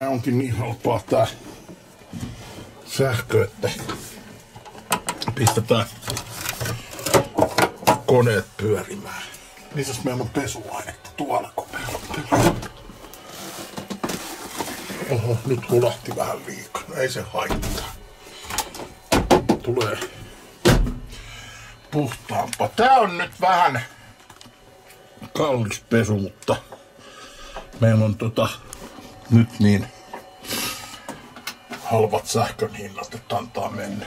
Onkin niin helppoa tää sähkö, että pistetään koneet pyörimään. Missäs meillä on pesuainetta? Tuolla kopealla. Oho, nyt hulahti vähän liikaa. Ei se haittaa. Tulee puhtaampaa. Tää on nyt vähän kallis pesu, mutta meillä on nyt niin halvat sähkön hinnat, että antaa mennä.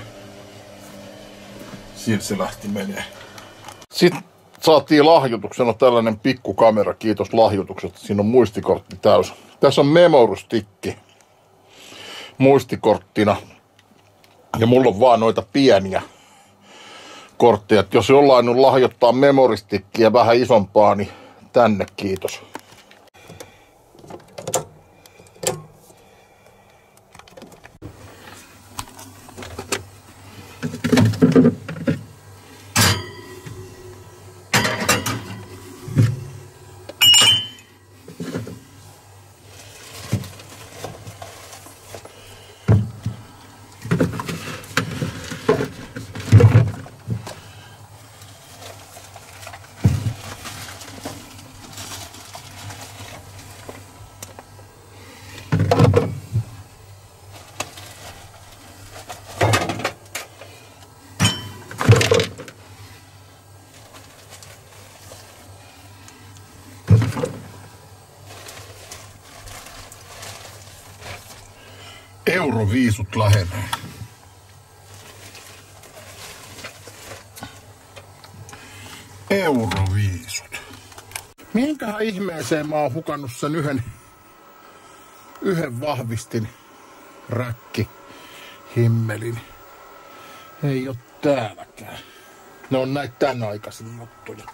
Siitä se lähti menee. Sitten saatiin lahjoituksena tällainen pikkukamera. Kiitos lahjoituksesta. Siinä on muistikortti täys. Tässä on memorystikki muistikorttina. Ja mulla on vaan noita pieniä kortteja. Et jos jollain on lahjoittaa memoristikkiä vähän isompaa, niin tänne kiitos. Euroviisut lähenee. Euroviisut. Minkähän ihmeeseen mä oon hukannut sen yhden vahvistin räkki himmelin. Ei oo täälläkään. Ne on näitä tän aikaisin juttuja.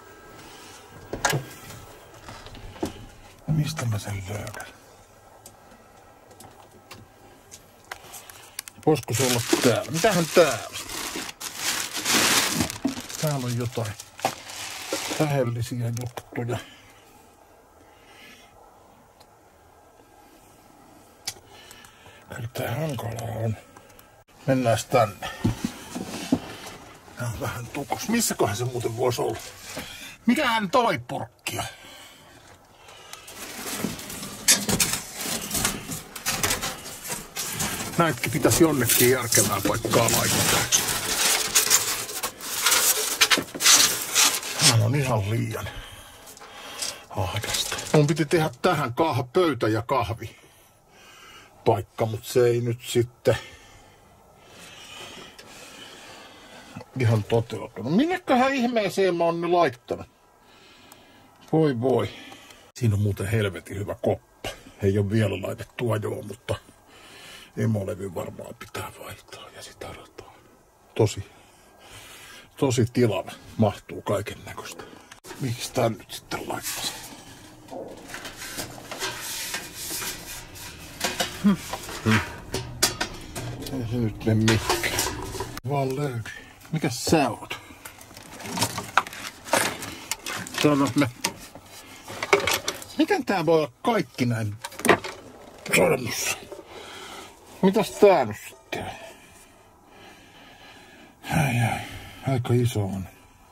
Mistä mä sen löydän? Voisiko se olla täällä? Mitähän täällä? Täällä on jotain tähdellisiä juttuja. Kyllä tää hankalaa on. Mennään tänne. Tää on vähän tukos. Missäköhän se muuten voisi olla? Mikähän toi purkkia? Näitäkin pitäisi jonnekin järkevää paikkaa laittaa. Tää on ihan liian ahdasta. Mun piti tehdä tähän pöytä ja kahvi paikka, mutta se ei nyt sitten ihan toteutunut. Minneköhän ihmeeseen mä oon ne laittanut? Voi voi. Siinä on muuten helvetin hyvä koppa. Ei ole vielä laitettu ajoon, mutta emolevy varmaan pitää vaihtaa ja sitä rataa. Tosi tilava. Mahtuu kaiken näköistä. Miksi tää nyt sitten laittaisi? Ei se nyt mene mikään. Vaan löydy. Mikäs sä oot? Sano me. Miten tää voi olla kaikki näin sormussa? Mitäs tää nyt sitten? Ai, aika iso on.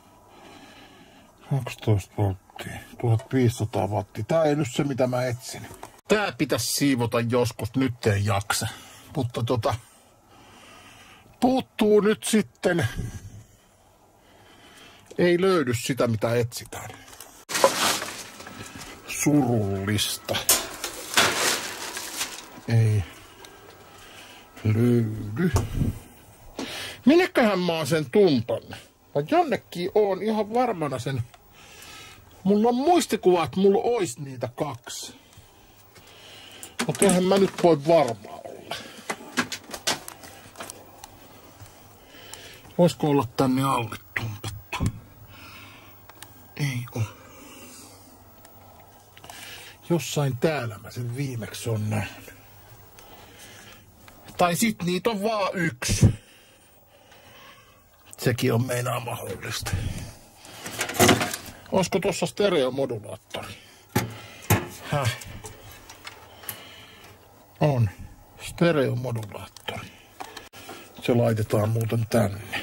12 volttia, 1500 wattia. Tää ei nyt se mitä mä etsin. Tää pitäisi siivota joskus, nyt ei jaksa. Mutta puuttuu nyt sitten. Ei löydy sitä mitä etsitään. Surullista. Ei löydy. Minneköhän mä oon sen tumpanne? Mä jonnekin oon ihan varmana sen. Mulla on muistikuva, että mulla ois niitä 2. Mutta eihän mä nyt voi varma olla. Voisiko olla tänne alle tumpattu? Ei oo. Jossain täällä mä sen viimeksi on nähnyt. Tai sit niitä on vaan 1. Sekin on meinaa mahdollista. Olisiko tuossa stereomodulaattori? Häh? On stereomodulaattori. Se laitetaan muuten tänne.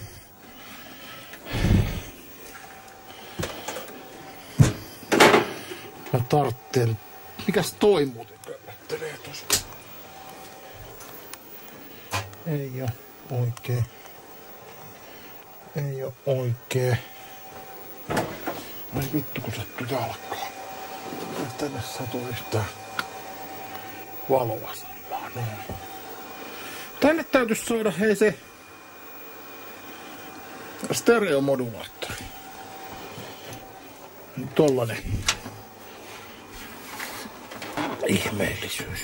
Mä tarvitsen... Mikäs toi muuten köllöttelee tossa? Ei oo oikee. Ei oo oikee. Ai vittu kun sattuu jalkaa. Ei tänne satu yhtään valoa saamaan. Noin. Tänne täytyisi saada hei se stereomodulaattori. Tollanen ihmeellisyys.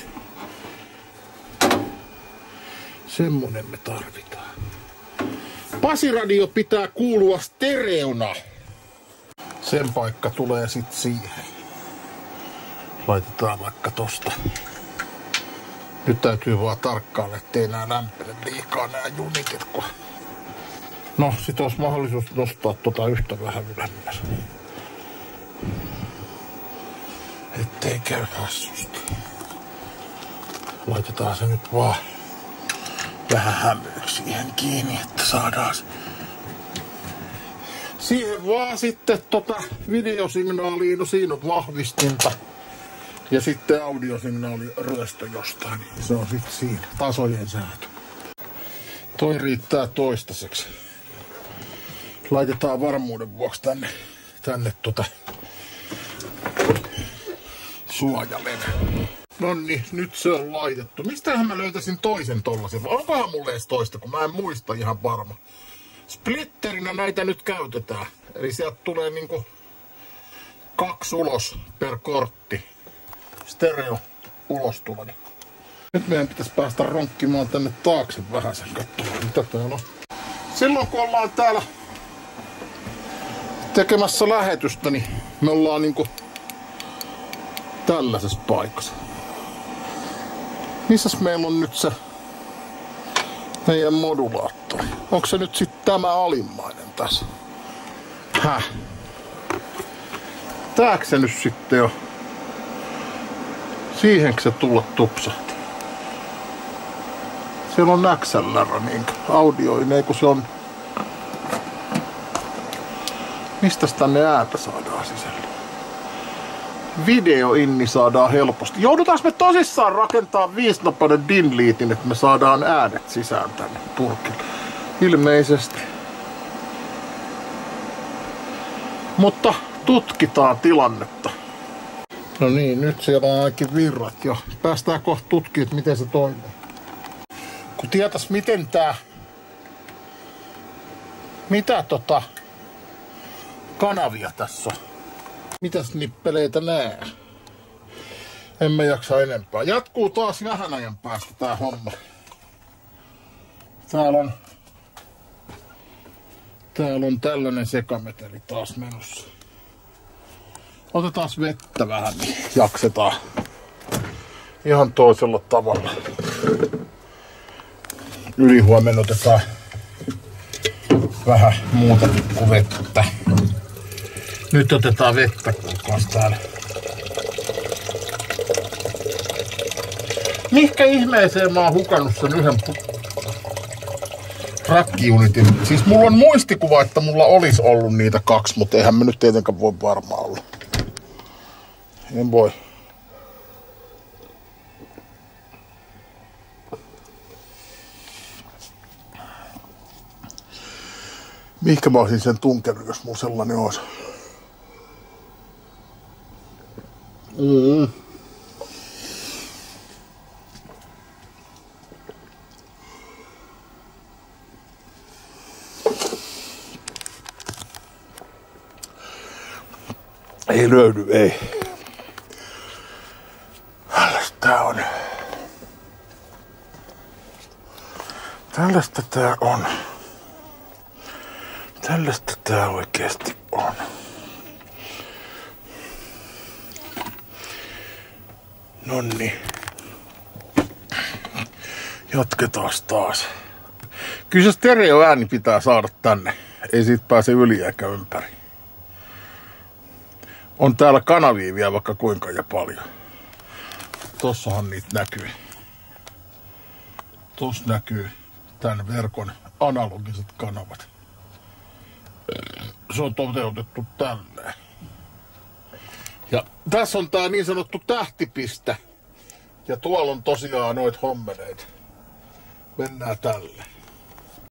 Semmonen me tarvitaan. Pasiradio pitää kuulua stereona. Sen paikka tulee sit siihen. Laitetaan vaikka tosta. Nyt täytyy vaan tarkkailla, ettei nää lämpele liikaa nää junikit. No sit olisi mahdollisuus nostaa tota yhtä vähän ylemmäs. Ettei käy hassusti. Laitetaan se nyt vaan vähän hämyksi siihen kiinni, että saadaan siihen vaan sitten videosignaaliin, no siinä on vahvistinta. Ja sitten audiosignaali ryöstö jostain. Se on sitten siinä. Tasojen säätö. Toi riittää toistaiseksi. Laitetaan varmuuden vuoksi tänne suojaleve. Nonni, nyt se on laitettu. Mistähän mä löytäisin toisen tollasen? Onkohan mulle edes toista, kun mä en muista ihan varma. Splitterinä näitä nyt käytetään. Eli sieltä tulee niinku 2 ulos per kortti. Stereo ulostulo. Nyt meidän pitäisi päästä ronkkimaan tänne taakse vähän sen katsomaan, mitä täällä on. Silloin kun ollaan täällä tekemässä lähetystä, niin me ollaan niinku tällaisessa paikassa. Missäs meillä on nyt se meidän modulaattori? Onko se nyt sitten tämä alimmainen tässä? Häh? Tääkö se nyt sitten jo? Siihenkö se tulla tupsahti? Siellä on XLR niinkö audioineen, kun se on... Mistäs tänne ääntä saadaan sisälle? Video-inni saadaan helposti. Joudutaanko me tosissaan rakentaa 5-nopainen DIN-liitin, että me saadaan äänet sisään tänne purkille? Ilmeisesti. Mutta tutkitaan tilannetta. No niin, nyt siellä on ainakin virrat jo. Päästään kohta tutkimaan, miten se toimii. Kun tietäis miten mitä kanavia tässä on. Mitäs nippeleitä nää? En mä jaksa enempää. Jatkuu taas vähän ajan päästä tää homma. Täällä on tällainen sekameteli taas menossa. Otetaan vettä vähän, niin jaksetaan ihan toisella tavalla. Ylihuomenna otetaan vähän muuta kuin vettä. Nyt otetaan vettä kuulkaas täällä. Mihkä ihmeeseen mä oon hukannut sen yhden rakkiunitin? Siis mulla on muistikuva, että mulla olisi ollut niitä 2, mutta eihän me nyt tietenkään voi varmaan olla. En voi. Mihinkä mä olisin sen tunkenut, jos mulla sellainen olisi? Ei löydy, ei. Tällaista on. Tällaista tää on. Tällaista tää oikeesti on. Nonni. Jatketaan taas. Kyllä se stereoääni pitää saada tänne. Ei siitä pääse yli eikä ympäri. On täällä kanavia vielä vaikka kuinka ja paljon. Tossahan niitä näkyy. Tuossa näkyy tämän verkon analogiset kanavat. Se on toteutettu tälleen. Ja tässä on tää niin sanottu tähtipiste. Ja tuolla on tosiaan noit hommeleita. Mennään tälle.